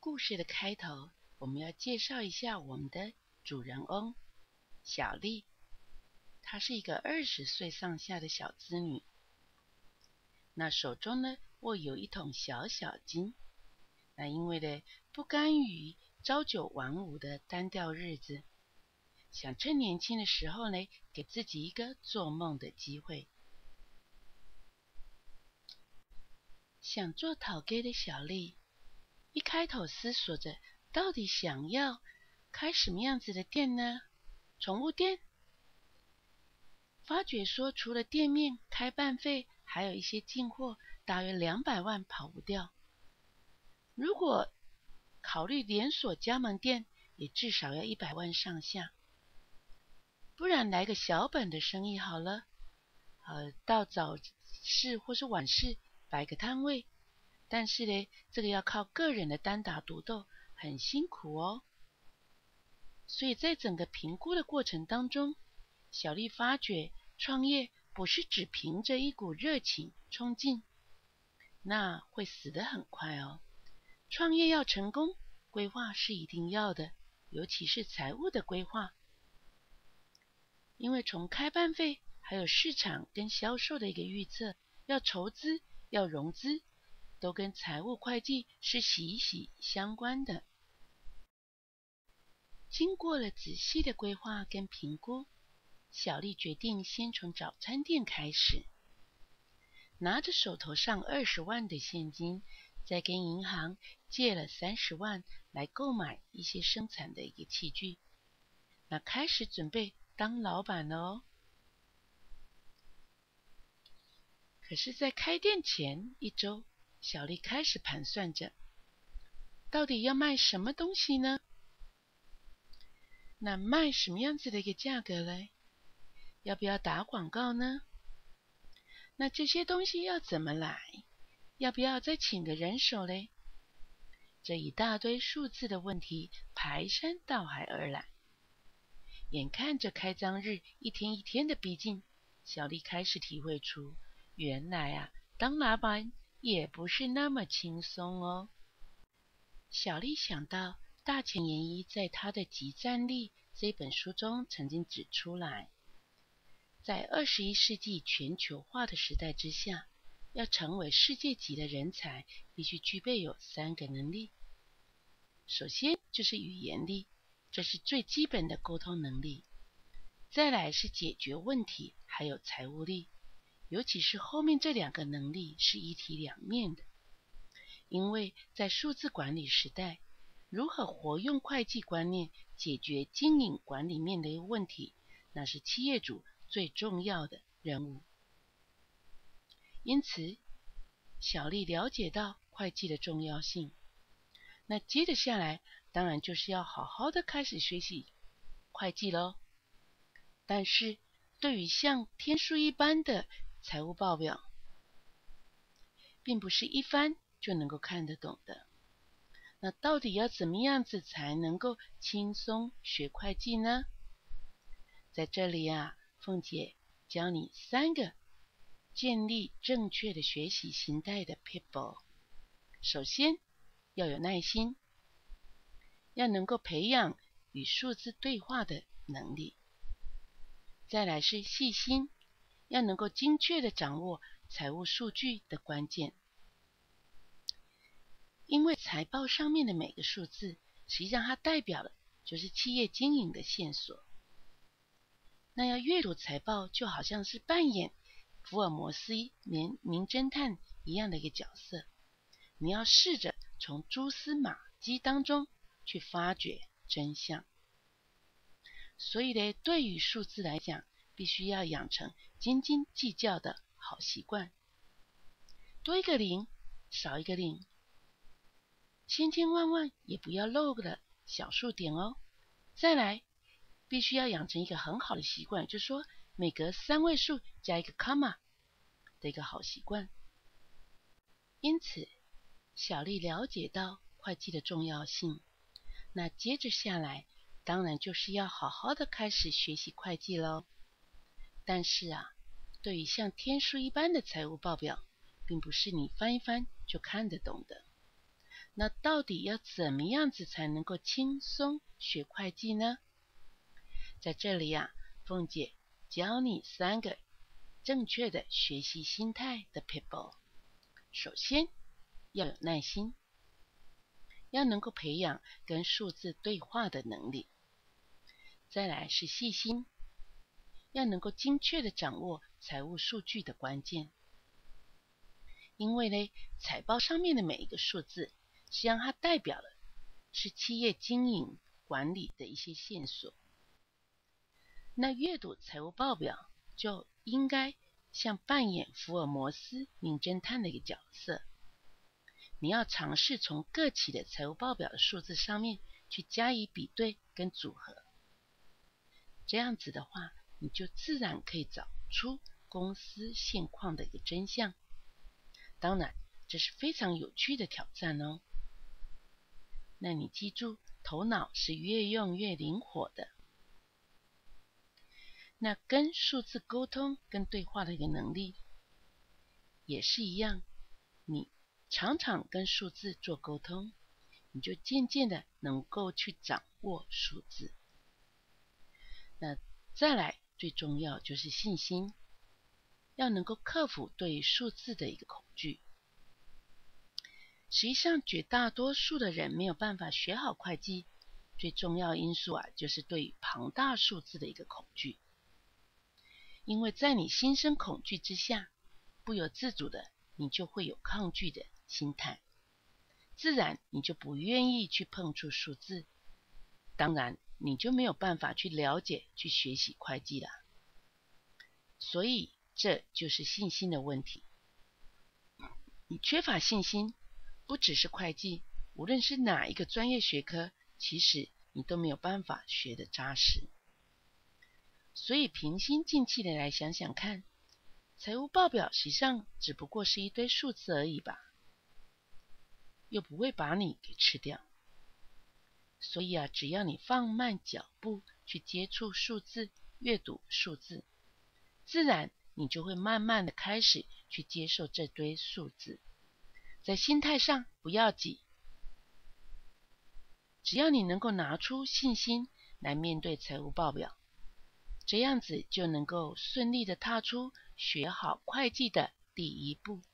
故事的开头，我们要介绍一下我们的主人翁小丽。她是一个20岁上下的小资女，那手中呢握有一桶小小金。那因为呢不甘于朝九晚五的单调日子，想趁年轻的时候呢给自己一个做梦的机会。想做头家的小丽一开头思索着，到底想要开什么样子的店呢？宠物店？发觉说除了店面、开办费，还有一些进货，大约200万跑不掉。如果考虑连锁加盟店，也至少要100万上下。不然来个小本的生意好了，到早市或是晚市摆个摊位。但是呢，这个要靠个人的单打独斗，很辛苦哦。所以在整个评估的过程当中，小丽发觉创业不是只凭着一股热情冲劲，那会死得很快哦。创业要成功，规划是一定要的，尤其是财务的规划。因为从开办费，还有市场跟销售的一个预测，要筹资，要融资，都跟财务会计是息息相关的。经过了仔细的规划跟评估，小丽决定先从早餐店开始，拿着手头上20万的现金，再跟银行借了30万来购买一些生产的一个器具，那开始准备当老板了哦。可是在开店前1周，小丽开始盘算着，到底要卖什么东西呢？那卖什么样子的一个价格嘞？要不要打广告呢？那这些东西要怎么来？要不要再请个人手嘞？这一大堆数字的问题排山倒海而来。眼看着开张日一天一天的逼近，小丽开始体会出，原来当老板也不是那么轻松哦。小丽想到大前研一在他的《即战力》这本书中曾经指出来，在21世纪全球化的时代之下，要成为世界级的人才，必须具备有3个能力。首先就是语言力，这是最基本的沟通能力。再来是解决问题，还有财务力，尤其是后面这2个能力是一体两面的。因为在数字管理时代，如何活用会计观念解决经营管理面的一个问题，那是企业主最重要的任务。因此，小丽了解到会计的重要性。那接着下来，当然就是要好好的开始学习会计咯。但是，对于像天书一般的财务报表，并不是一翻就能够看得懂的。那到底要怎么样子才能够轻松学会计呢？在这里凤姐教你3个建立正确的学习心态的 people。 首先要有耐心，要能够培养与数字对话的能力。再来是细心，要能够精确的掌握财务数据的关键。因为财报上面的每个数字，实际上它代表的就是企业经营的线索。那要阅读财报，就好像是扮演福尔摩斯名侦探一样的一个角色。你要试着从蛛丝马迹当中去发掘真相。所以呢，对于数字来讲，必须要养成斤斤计较的好习惯。多一个零，少一个零，千千万万也不要漏了小数点哦。再来，必须要养成一个很好的习惯，就是说每隔3位数加一个 comma 的一个好习惯。因此，小丽了解到会计的重要性。那接着下来，当然就是要好好的开始学习会计咯。但是对于像天书一般的财务报表，并不是你翻一翻就看得懂的。 那到底要怎么样子才能够轻松学会计呢？在这里啊，凤姐教你3个正确的学习心态的 people。首先要有耐心，要能够培养跟数字对话的能力。再来是细心，要能够精确的掌握财务数据的关键。因为呢，财报上面的每一个数字，实际上它代表了是企业经营管理的一些线索。那阅读财务报表就应该像扮演福尔摩斯名侦探的一个角色，你要尝试从各期的财务报表的数字上面去加以比对跟组合，这样子的话，你就自然可以找出公司现况的一个真相。当然，这是非常有趣的挑战哦。那你记住，头脑是越用越灵活的。那跟数字沟通跟对话的一个能力也是一样，你常常跟数字做沟通，你就渐渐的能够去掌握数字。那再来最重要就是信心，要能够克服对于数字的一个恐惧。实际上绝大多数的人没有办法学好会计，最重要的因素啊，就是对于庞大数字的一个恐惧。因为在你心生恐惧之下，不由自主的你就会有抗拒的心态，自然你就不愿意去碰触数字，当然你就没有办法去了解去学习会计了。所以这就是信心的问题。你缺乏信心，不只是会计，无论是哪一个专业学科，其实你都没有办法学得扎实。所以平心静气的来想想看，财务报表实际上只不过是一堆数字而已吧，又不会把你给吃掉。所以啊，只要你放慢脚步去接触数字，阅读数字，自然你就会慢慢的开始去接受这堆数字。在心态上不要急，只要你能够拿出信心来面对财务报表，这样子就能够顺利的踏出学好会计的第一步。